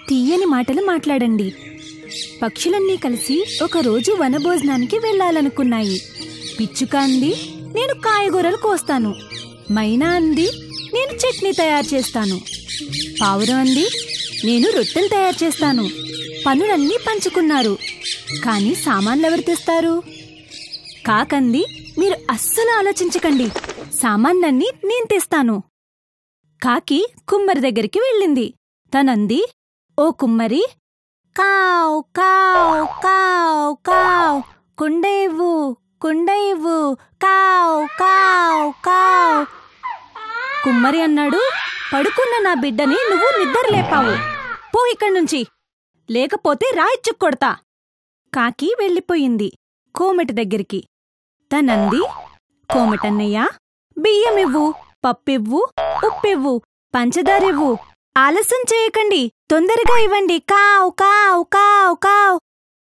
తీయని మాటలు మాట్లాడండి. పక్షులన్నీ కలిసి ఒకరోజు వనభోజనానికి వెళ్లాలనుకున్నాయి. పిచ్చుక అంది, నేను కాయగూరలు కోస్తాను. మైనా అంది, నేను చట్నీ తయారు చేస్తాను. పావురం అంది, నేను రొట్టెలు తయారు చేస్తాను. పనులన్నీ పంచుకున్నారు. కాని సామాన్లెవరు తెస్తారు? కాకంది, మీరు అస్సలు ఆలోచించకండి, సామాన్లన్నీ నేను తెస్తాను. కాకి కుమ్మరి దగ్గరికి వెళ్ళింది. తనంది, ఓ కుమ్మరి, కావ్ కావ్ కావ్ కావ్, కుండ ఇవ్వు, కుండ ఇవ్వు, కావ్ కావ్ కావ్. కుమ్మరి అన్నాడు, పడుకున్న నా బిడ్డని నువ్వు నిద్రలేపావు. పో ఇక్కడ్నుంచి, లేకపోతే రాయిచ్చు కొడతా. కాకి వెళ్ళిపోయింది కోమటి దగ్గరికి. తనంది, కోమటన్నయ్యా, బియ్యమివ్వు, పప్పివ్వు, ఉప్పివ్వు, పంచదారివ్వు. ఆలస్యం చేయకండి, తొందరగా ఇవ్వండి. కావ్ కావ్ కావ్ కావ్.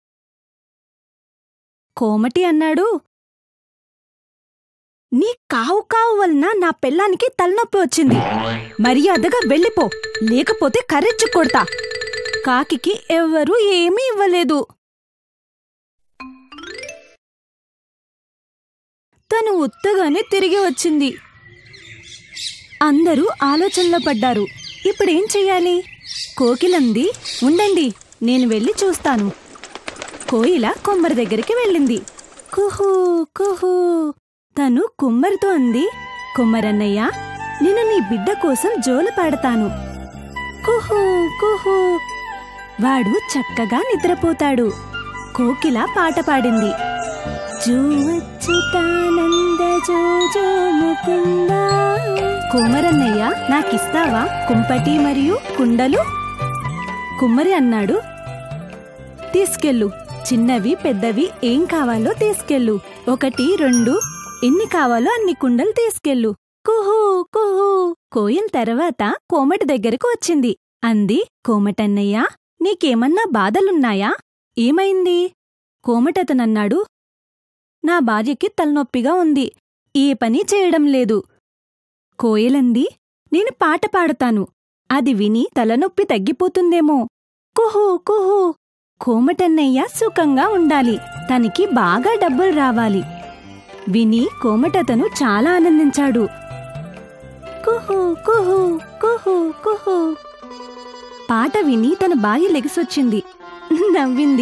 కోమటి అన్నాడు, నీ కావు కావు వలన నా పెళ్ళానికి తలనొప్పి వచ్చింది. మర్యాదగా వెళ్ళిపో, లేకపోతే కర్రెచ్చు కొడతా. కాకికి ఎవ్వరూ ఏమీ ఇవ్వలేదు. తను ఉత్తగానే తిరిగి వచ్చింది. అందరూ ఆలోచనలో పడ్డారు. ఇప్పుడేం చెయ్యాలి? కోకిలంది, ఉండండి, నేను వెళ్ళి చూస్తాను. కోయిల కొమ్మరి దగ్గరికి వెళ్ళింది. కుహూ కుహూ. తను కుమ్మరితో అంది, కుమ్మరన్నయ్య, నేను నీ బిడ్డ కోసం జోలు పాడతాను. కుహూ కుహూ. వాడు చక్కగా నిద్రపోతాడు. కోకిల పాట పాడింది. జూవచ్చుతానంద జోజో ముకుంద. కుమ్మరన్నయ్య, నాకిస్తావా కుంపటి మరియు కుండలు? కుమ్మరి అన్నాడు, తీసుకెళ్ళు, చిన్నవి పెద్దవి ఏం కావాలో తీసుకెళ్ళు. 1, 2 ఎన్ని కావాలో అన్ని కుండలు తీసుకెళ్ళు. కుహూ కుహూ. కోయిల తర్వాత కోమటి దగ్గరకు వచ్చింది. అంది, కోమటన్నయ్య, నీకేమన్నా బాధలున్నాయా? ఏమైంది? కోమటతనన్నాడు, నా భార్యకి తలనొప్పిగా ఉంది, ఏ పని చేయడం లేదు. కోయిలంది, నేను పాట పాడతాను, అది విని తలనొప్పి తగ్గిపోతుందేమో. కుహూ కుహూ. కోమటన్నయ్య సుఖంగా ఉండాలి, తనకి బాగా డబ్బులు రావాలి. విని కోమటతను చాలా ఆనందించాడు. కుహూ కుహూ కుహూ కుహూ. పాట విని తన భార్య లెగిసొచ్చింది, నవ్వింది.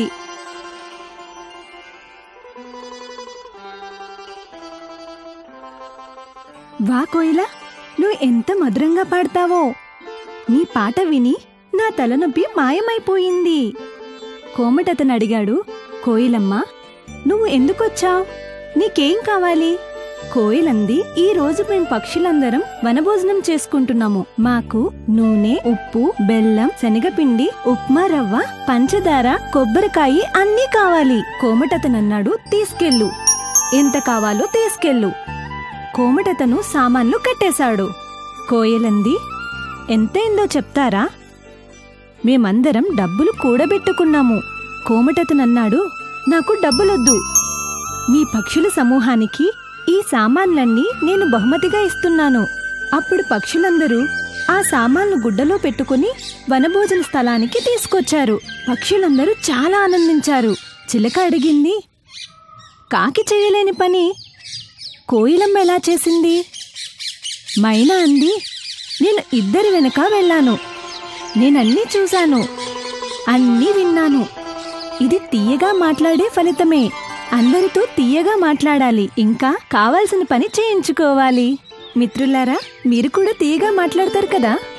వా కోయిల, నువ్వు ఎంత మధురంగా పాడతావో! నీ పాట విని నా తలనొప్పి మాయమైపోయింది. కోమటతను అడిగాడు, కోయిలమ్మ, నువ్వు ఎందుకొచ్చావ్? నీకేం కావాలి? కోయిలంది, ఈ రోజు మేం పక్షులందరం వనభోజనం చేసుకుంటున్నాము. మాకు నూనె, ఉప్పు, బెల్లం, శనగపిండి, ఉప్మా రవ్వ, పంచదార, కొబ్బరికాయి అన్నీ కావాలి. కోమటతనన్నాడు, తీసుకెళ్ళు, ఎంత కావాలో తీసుకెళ్ళు. కోమటతను సామాన్లు కట్టేశాడు. కోయిలంది, ఎంతైందో చెప్తారా? మేమందరం డబ్బులు కూడబెట్టుకున్నాము. కోమటతనన్నాడు, నాకు డబ్బులొద్దు. మీ పక్షుల సమూహానికి ఈ సామాన్లన్నీ నేను బహుమతిగా ఇస్తున్నాను. అప్పుడు పక్షులందరూ ఆ సామాన్లు గుడ్డలో పెట్టుకుని వనభోజన స్థలానికి తీసుకొచ్చారు. పక్షులందరూ చాలా ఆనందించారు. చిలక అడిగింది, కాకి చేయలేని పని కోయిలమ్మ ఎలా చేసింది? మైనా అంది, నేను ఇద్దరి వెనక వెళ్ళాను, నేనన్నీ చూశాను, అన్నీ విన్నాను. ఇది తీయగా మాట్లాడే ఫలితమే. అందరితో తీయగా మాట్లాడాలి, ఇంకా కావాల్సిన పని చేయించుకోవాలి. మిత్రులారా, మీరు కూడా తీయగా మాట్లాడతారు కదా?